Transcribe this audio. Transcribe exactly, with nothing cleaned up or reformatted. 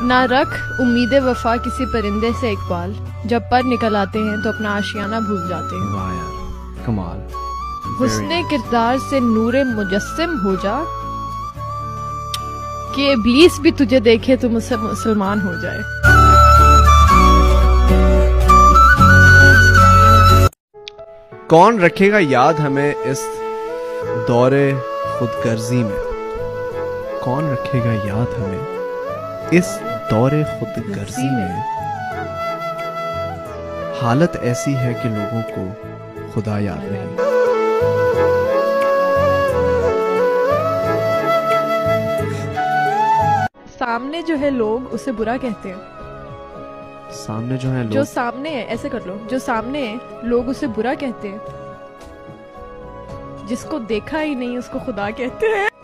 ना रख उम्मीदें वफा किसी परिंदे से इकबाल, जब पर निकल आते हैं तो अपना आशियाना भूल जाते हैं। वाह यार, कमाल। हुस्ने किरदार से नूरे मुजस्सिम हो जा, कि इब्लीस भी तुझे देखे तो मुझसे मुसलमान हो जाए। कौन रखेगा याद हमें इस दौरे खुदगर्जी में, कौन रखेगा याद हमें इस दौरे खुदगर्जी में। हालत ऐसी है कि लोगों को खुदा याद नहीं। सामने जो है लोग उसे बुरा कहते हैं, सामने जो है लोग, जो सामने है, ऐसे कर लो, जो सामने है लोग उसे बुरा कहते हैं, जिसको देखा ही नहीं उसको खुदा कहते हैं।